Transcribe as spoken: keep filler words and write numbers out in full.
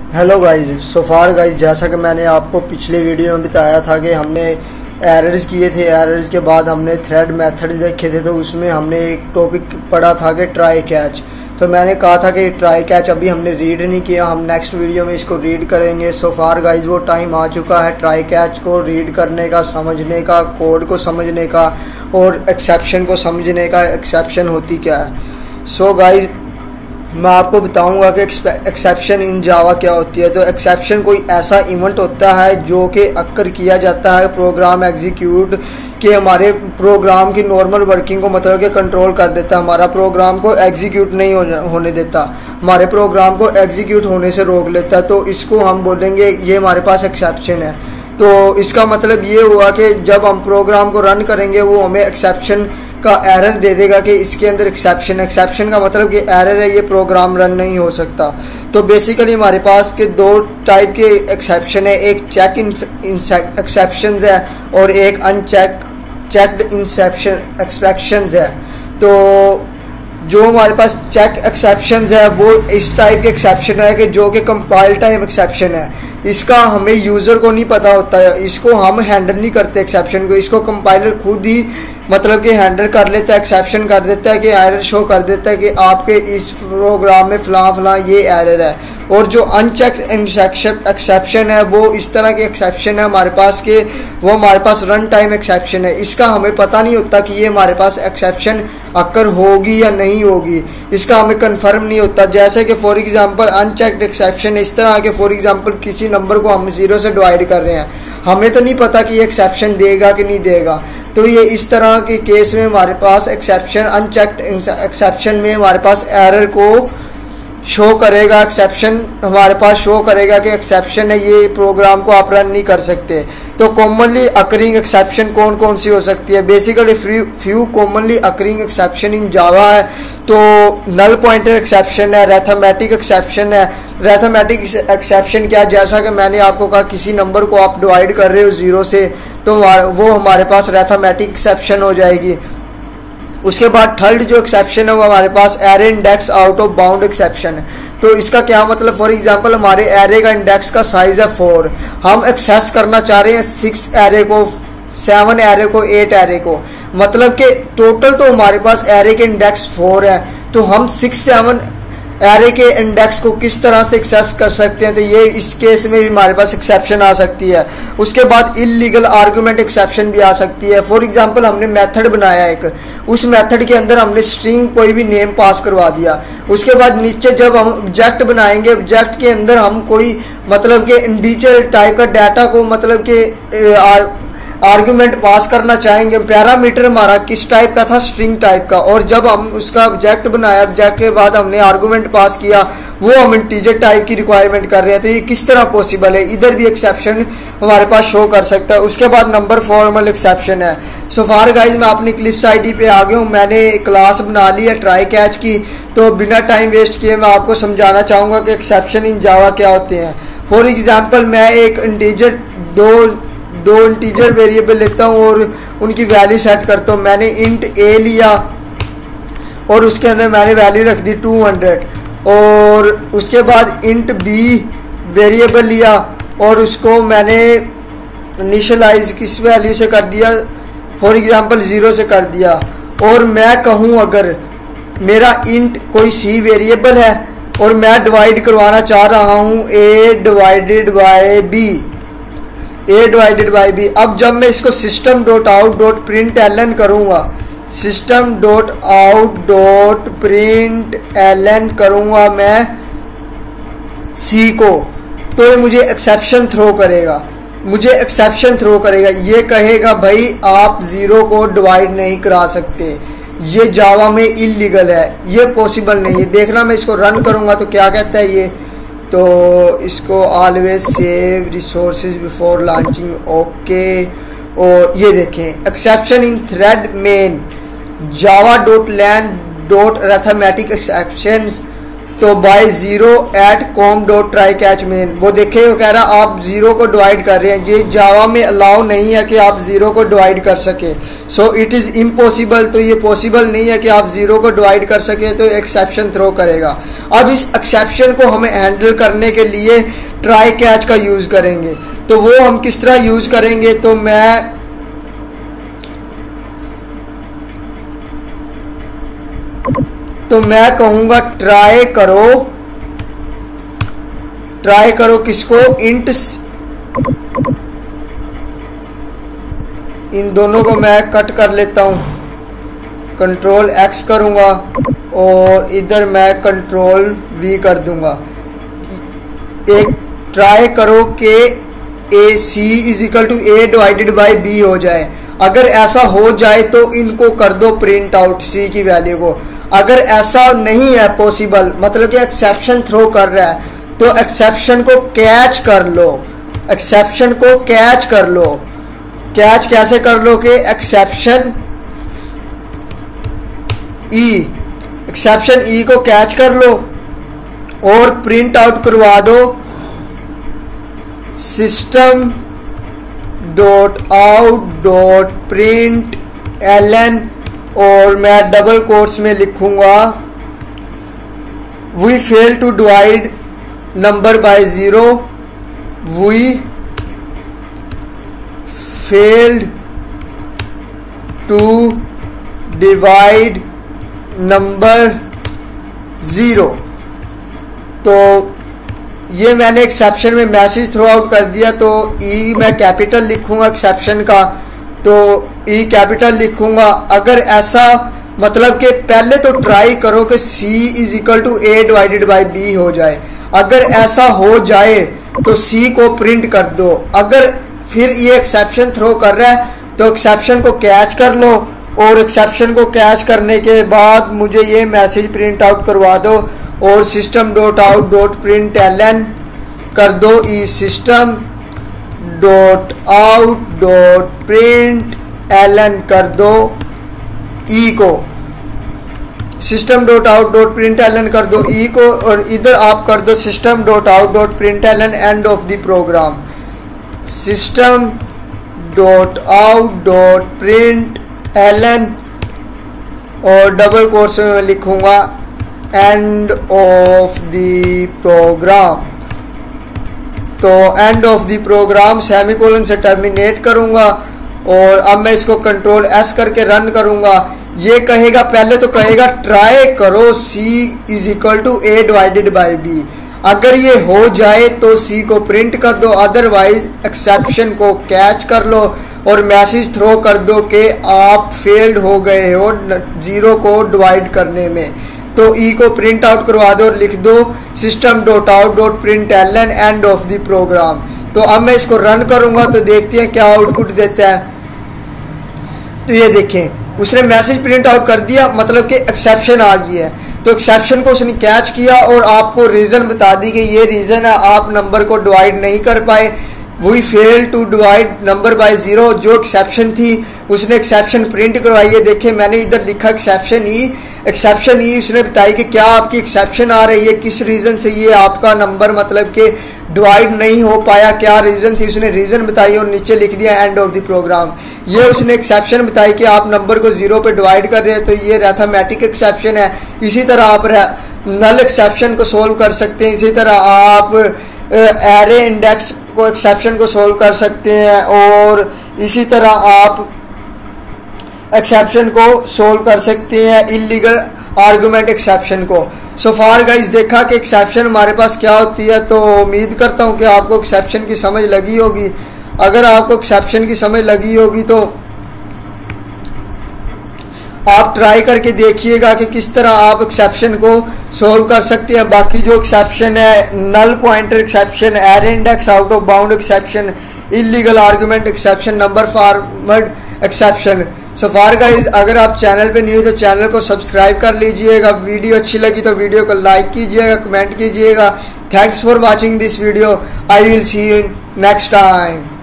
Hello guys, so far guys, जैसा कि मैंने आपको पिछले वीडियो में बताया था कि हमने एरर्स किए थे। एरर्स के बाद हमने थ्रेड मेथड देखे थे, तो उसमें हमने एक टॉपिक पढ़ा था कि ट्राई कैच। तो मैंने कहा था कि ट्राई कैच अभी हमने रीड नहीं किया, हम नेक्स्ट वीडियो में इसको रीड करेंगे। सो फार गाइज वो टाइम आ चुका है ट्राई कैच को रीड करने का, समझने का, कोड को समझने का और एक्सेप्शन को समझने का। एक्सेप्शन होती क्या है? सो गाइज मैं आपको बताऊंगा कि एक्सेप्शन इन जावा क्या होती है। तो एक्सेप्शन कोई ऐसा इवेंट होता है जो कि अक्कर किया जाता है प्रोग्राम एग्जीक्यूट के हमारे प्रोग्राम की नॉर्मल वर्किंग को मतलब कि कंट्रोल कर देता है, हमारा प्रोग्राम को एग्जीक्यूट नहीं होने देता, हमारे प्रोग्राम को एग्जीक्यूट होने से रोक लेता है। तो इसको हम बोलेंगे ये हमारे पास एक्सेप्शन है। तो इसका मतलब ये हुआ कि जब हम प्रोग्राम को रन करेंगे वो हमें एक्सेप्शन का एरर दे देगा कि इसके अंदर एक्सेप्शन एक्सेप्शन का मतलब कि एरर है, ये प्रोग्राम रन नहीं हो सकता। तो बेसिकली हमारे पास के दो टाइप के एक्सेप्शन है, एक चेक इन एक्सेप्शंस है और एक अनचेक चेक्ड इंसेप्शन एक्सेप्शंस है। तो जो हमारे पास चेक एक्सेप्शंस है वो इस टाइप के एक्सेप्शन है कि जो कि कंपाइल टाइम एक्सेप्शन है। इसका हमें यूज़र को नहीं पता होता है, इसको हम हैंडल नहीं करते एक्सेप्शन को, इसको कंपाइलर खुद ही मतलब कि हैंडल कर लेता है, एक्सेप्शन कर देता है कि एरर शो कर देता है कि आपके इस प्रोग्राम में फ़लाँ फ़लाँ ये एरर है। और जो अनचेक एक्सेप्शन है वो इस तरह के एक्सेप्शन है हमारे पास के वो हमारे पास रन टाइम एक्सेप्शन है। इसका हमें पता नहीं होता कि ये हमारे पास एक्सेप्शन अक्कर होगी या नहीं होगी, इसका हमें कंफर्म नहीं होता। जैसे कि फॉर एग्जांपल अनचेक्ड एक्सेप्शन इस तरह के, फॉर एग्जांपल किसी नंबर को हम जीरो से डिवाइड कर रहे हैं, हमें तो नहीं पता कि ये एक्सेप्शन देगा कि नहीं देगा। तो ये इस तरह के केस में हमारे पास एक्सेप्शन अनचेक्ड एक्सेप्शन में हमारे पास एरर को शो करेगा, एक्सेप्शन हमारे पास शो करेगा कि एक्सेप्शन है, ये प्रोग्राम को आप रन नहीं कर सकते। तो कॉमनली अकरिंग एक्सेप्शन कौन कौन सी हो सकती है? Basically few commonly occurring exception in Java है। तो नल पॉइंटर एक्सेप्शन है, अरिथमेटिक एक्सेप्शन है। अरिथमेटिक एक्सेप्शन क्या, जैसा कि मैंने आपको कहा किसी नंबर को आप डिवाइड कर रहे हो जीरो से, तो वो हमारे पास अरिथमेटिक एक्सेप्शन हो जाएगी। उसके बाद थर्ड जो एक्सेप्शन है वो हमारे पास array index out of bound exception है। तो इसका क्या मतलब, फॉर एग्जांपल हमारे एरे का इंडेक्स का साइज है फोर, हम एक्सेस करना चाह रहे हैं सिक्स एरे को, सेवन एरे को, एट एरे को, मतलब कि टोटल तो हमारे पास एरे के इंडेक्स फोर है, तो हम सिक्स सेवन एरे के इंडेक्स को किस तरह से एक्सेस कर सकते हैं? तो ये इस केस में भी हमारे पास एक्सेप्शन आ सकती है। उसके बाद इलीगल आर्गुमेंट एक्सेप्शन भी आ सकती है। फॉर एग्जांपल हमने मेथड बनाया एक, उस मेथड के अंदर हमने स्ट्रिंग कोई भी नेम पास करवा दिया, उसके बाद नीचे जब हम ऑब्जेक्ट बनाएंगे, ऑब्जेक्ट के अंदर हम कोई मतलब कि इंटीजर टाइप का डाटा को मतलब कि आर्गुमेंट पास करना चाहेंगे। पैरामीटर हमारा किस टाइप का था? स्ट्रिंग टाइप का। और जब हम उसका ऑब्जेक्ट बनाया, ऑब्जेक्ट के बाद हमने आर्गुमेंट पास किया, वो हम इंटीजर टाइप की रिक्वायरमेंट कर रहे हैं। तो ये किस तरह पॉसिबल है? इधर भी एक्सेप्शन हमारे पास शो कर सकता है। उसके बाद नंबर फॉर्मल एक्सेप्शन है। सो फार गाइज मैं अपनी क्लिप्स आईडी पे आ गया हूँ, मैंने क्लास बना ली है ट्राई कैच की। तो बिना टाइम वेस्ट किए मैं आपको समझाना चाहूँगा कि एक्सेप्शन इन जावा क्या होते हैं। फॉर एग्जाम्पल मैं एक इंटीजर दो दो इंटीजर वेरिएबल लेता हूँ और उनकी वैल्यू सेट करता हूँ। मैंने इंट ए लिया और उसके अंदर मैंने वैल्यू रख दी टू हंड्रेड, और उसके बाद इंट बी वेरिएबल लिया और उसको मैंने इनिशियलाइज किस वैल्यू से कर दिया, फॉर एग्जांपल ज़ीरो से कर दिया। और मैं कहूँ अगर मेरा इंट कोई सी वेरिएबल है और मैं डिवाइड करवाना चाह रहा हूँ A divided by B, A divided by B. अब जब मैं इसको system dot out dot print L N करूँगा, system dot out dot print L N करूँगा मैं सी को, तो ये मुझे एक्सेप्शन थ्रो करेगा, मुझे एक्सेप्शन थ्रो करेगा। ये कहेगा भाई आप ज़ीरो को डिवाइड नहीं करा सकते, ये जावा में इलीगल है, ये पॉसिबल नहीं है। देखना मैं इसको रन करूँगा तो क्या कहता है ये, तो इसको always save resources before launching, okay. और ये देखें exception in thread main Java dot lang dot arithmetic exception तो by zero at com dot try catch main, वो देखे वो कह रहा आप जीरो को डिवाइड कर रहे हैं, ये जावा में अलाउ नहीं है कि आप जीरो को डिवाइड कर सके। सो इट इज़ इम्पॉसिबल, तो ये पॉसिबल नहीं है कि आप जीरो को डिवाइड कर सके, तो एक्सेप्शन थ्रो करेगा। अब इस एक्सेप्शन को हमें हैंडल करने के लिए ट्राई कैच का यूज़ करेंगे। तो वो हम किस तरह यूज़ करेंगे, तो मैं तो मैं कहूँगा ट्राई करो, ट्राई करो किसको, इंट, इन दोनों को मैं कट कर लेता हूँ, कंट्रोल एक्स करूँगा और इधर मैं कंट्रोल वी कर दूँगा। एक ट्राई करो कि A C is equal to A divided by B हो जाए। अगर ऐसा हो जाए तो इनको कर दो प्रिंट आउट सी की वैल्यू को। अगर ऐसा नहीं है पॉसिबल, मतलब कि एक्सेप्शन थ्रो कर रहा है, तो एक्सेप्शन को कैच कर लो, एक्सेप्शन को कैच कर लो। कैच कैसे कर लो कि एक्सेप्शन ई, एक्सेप्शन ई को कैच कर लो और प्रिंट आउट करवा दो system dot out dot print L N, और मैं डबल कोट्स में लिखूंगा we fail to divide number by zero, we failed to divide number zero. तो ये मैंने एक्सेप्शन में मैसेज थ्रो आउट कर दिया। तो ई मैं कैपिटल लिखूंगा एक्सेप्शन का, तो ई कैपिटल लिखूंगा। अगर ऐसा मतलब कि पहले तो ट्राई करो कि C is equal to A divided by B हो जाए। अगर ऐसा हो जाए तो सी को प्रिंट कर दो। अगर फिर ये एक्सेप्शन थ्रो कर रहा है तो एक्सेप्शन को कैच कर लो, और एक्सेप्शन को कैच करने के बाद मुझे ये मैसेज प्रिंट आउट करवा दो और system dot out dot print L N कर दो E system dot out dot print L N कर दो ई को, system dot out dot print L N कर दो ई को, और इधर आप कर दो system dot out dot print L N end of the program, system dot out dot print L N और डबल कोट्स में मैं लिखूंगा एंड ऑफ द प्रोग्राम। तो and of the program semicolon से टर्मिनेट करूंगा, और अब मैं इसको कंट्रोल एस करके रन करूंगा। ये कहेगा, पहले तो कहेगा ट्राई करो C is equal to A divided by B. अगर ये हो जाए तो सी को प्रिंट कर दो, अदरवाइज एक्सेप्शन को कैच कर लो और मैसेज थ्रो कर दो कि आप फेल्ड हो गए हो जीरो को डिवाइड करने में। तो ई को प्रिंट आउट करवा दो और लिख दो system dot out dot print L N end of the program. तो अब मैं इसको रन करूंगा तो देखते हैं क्या आउटपुट देता है। तो ये देखें उसने मैसेज प्रिंट आउट कर दिया, मतलब कि एक्सेप्शन आ गई है। तो एक्सेप्शन को उसने कैच किया और आपको रीज़न बता दी कि ये रीज़न है आप नंबर को डिवाइड नहीं कर पाए, we fail to divide number by zero. जो एक्सेप्शन थी उसने एक्सेप्शन प्रिंट करवाई है। देखें मैंने इधर लिखा एक्सेप्शन ई, एक्सेप्शन ई उसने बताई कि क्या आपकी एक्सेप्शन आ रही है, किस रीज़न से ये आपका नंबर मतलब कि डिवाइड नहीं हो पाया, क्या रीज़न थी, उसने रीज़न बताई और नीचे लिख दिया एंड ऑफ द प्रोग्राम। ये उसने एक्सेप्शन बताई कि आप नंबर को जीरो पे डिवाइड कर रहे हैं, तो ये अरिथमेटिक एक्सेप्शन है। इसी तरह आप नल एक्सेप्शन को सोल्व कर सकते हैं, इसी तरह आप एरे इंडेक्स को एक्सेप्शन को सोल्व कर सकते हैं, और इसी तरह आप एक्सेप्शन को सोल्व कर सकते हैं इलीगल आर्गुमेंट एक्सेप्शन को। सो फार गाइस देखा कि एक्सेप्शन हमारे पास क्या होती है। तो उम्मीद करता हूँ कि आपको एक्सेप्शन की समझ लगी होगी। अगर आपको एक्सेप्शन की समझ लगी होगी तो आप ट्राई करके देखिएगा कि किस तरह आप एक्सेप्शन को सोल्व कर सकते हैं। बाकी जो एक्सेप्शन है null pointer exception, array index out of bound exception, illegal argument exception, number forward exception. So far guys अगर आप चैनल पे न्यू तो चैनल को सब्सक्राइब कर लीजिएगा। वीडियो अच्छी लगी तो वीडियो को लाइक कीजिएगा, कमेंट कीजिएगा। Thanks for watching this video. I will see you next time.